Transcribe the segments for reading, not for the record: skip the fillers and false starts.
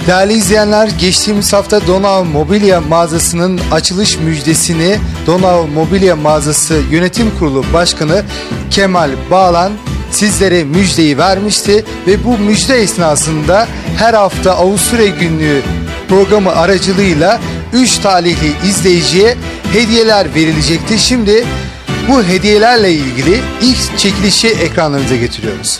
Değerli izleyenler, geçtiğimiz hafta Donav Mobilya mağazasının açılış müjdesini Donav Mobilya mağazası yönetim kurulu başkanı Kemal Bağlan sizlere müjdeyi vermişti ve bu müjde esnasında her hafta Avusturya Günlüğü programı aracılığıyla 3 talihli izleyiciye hediyeler verilecekti. Şimdi bu hediyelerle ilgili ilk çekilişi ekranlarınıza getiriyoruz.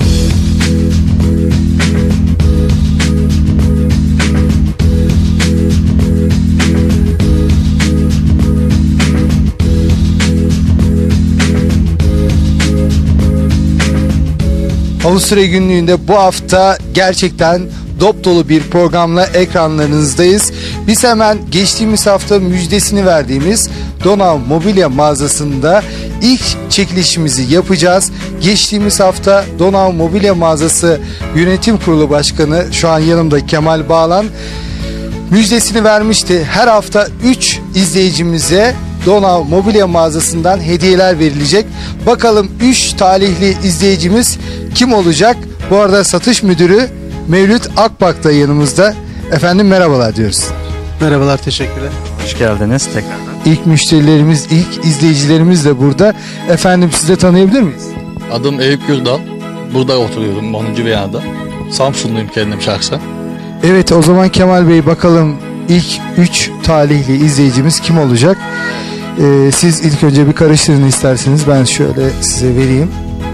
Avusturya Günlüğü'nde bu hafta gerçekten dop dolu bir programla ekranlarınızdayız. Biz hemen geçtiğimiz hafta müjdesini verdiğimiz Donav Mobilya mağazasında ilk çekilişimizi yapacağız. Geçtiğimiz hafta Donav Mobilya mağazası yönetim kurulu başkanı, şu an yanımda Kemal Bağlan, müjdesini vermişti. Her hafta 3 izleyicimize Donav Mobilya mağazasından hediyeler verilecek. Bakalım 3 talihli izleyicimiz kim olacak? Bu arada satış müdürü Mevlüt Akbak da yanımızda. Efendim merhabalar diyoruz. Merhabalar, teşekkürler. Hoş geldiniz tekrardan. İlk müşterilerimiz, ilk izleyicilerimiz de burada. Efendim sizi de tanıyabilir miyiz? Adım Eyüp Gürdal. Burada oturuyorum 10. binada. Samsunluyum kendim şahsen. Evet, o zaman Kemal Bey, bakalım ilk 3 talihli izleyicimiz kim olacak? Siz ilk önce bir karıştırın isterseniz. Ben şöyle size vereyim.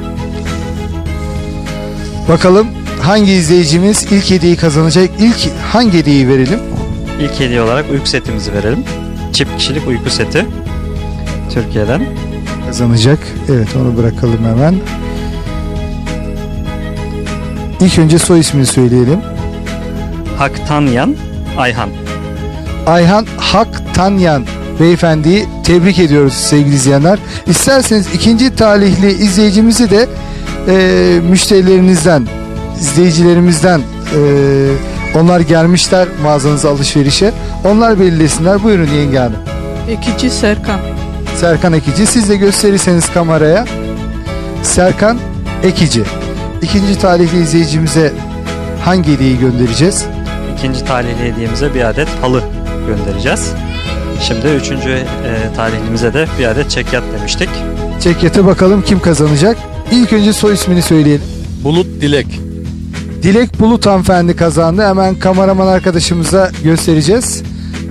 Bakalım hangi izleyicimiz ilk hediyeyi kazanacak? İlk hangi hediyeyi verelim? İlk hediye olarak uyku setimizi verelim. Çift kişilik uyku seti. Türkiye'den. Kazanacak. Evet, onu bırakalım hemen. İlk önce soy ismini söyleyelim. Haktanyan Ayhan. Ayhan Haktanyan beyefendiyi tebrik ediyoruz sevgili izleyenler. İsterseniz ikinci talihli izleyicimizi de müşterilerinizden, izleyicilerimizden, onlar gelmişler mağazanıza alışverişe. Onlar belirlesinler. Buyurun yenge hanım. Ekici Serkan. Serkan Ekici. Siz de gösterirseniz kameraya. Serkan Ekici. İkinci talihli izleyicimize hangi hediyeyi göndereceğiz? İkinci talihli hediyemize bir adet halı göndereceğiz. Şimdi üçüncü talihlimize de bir adet çekyat demiştik. Çekyat'a bakalım kim kazanacak? İlk önce soy ismini söyleyelim. Bulut Dilek. Dilek Bulut hanımefendi kazandı. Hemen kameraman arkadaşımıza göstereceğiz.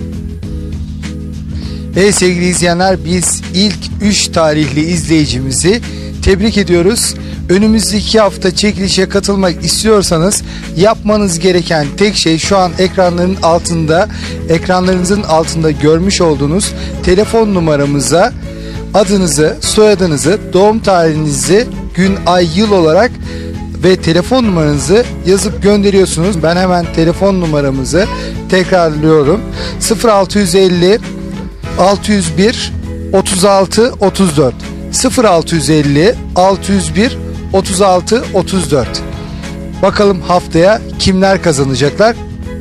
Evet sevgili izleyenler, biz ilk 3 talihli izleyicimizi tebrik ediyoruz. Önümüzdeki hafta çekilişe katılmak istiyorsanız yapmanız gereken tek şey şu an ekranlarınızın altında görmüş olduğunuz telefon numaramıza adınızı, soyadınızı, doğum tarihinizi, gün, ay, yıl olarak ve telefon numaranızı yazıp gönderiyorsunuz. Ben hemen telefon numaramızı tekrarlıyorum. 0650 601 36 34 0650 601 36 34. Bakalım haftaya kimler kazanacaklar?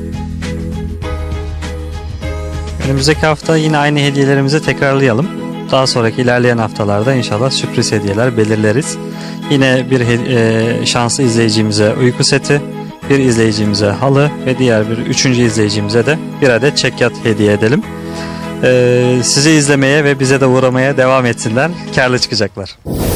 Önümüzdeki hafta yine aynı hediyelerimizi tekrarlayalım. Daha sonraki ilerleyen haftalarda inşallah sürpriz hediyeler belirleriz. Yine bir şanslı izleyicimize uyku seti, bir izleyicimize halı ve diğer bir üçüncü izleyicimize de bir adet çekyat hediye edelim. Sizi izlemeye ve bize de uğramaya devam etsinler. Kârlı çıkacaklar.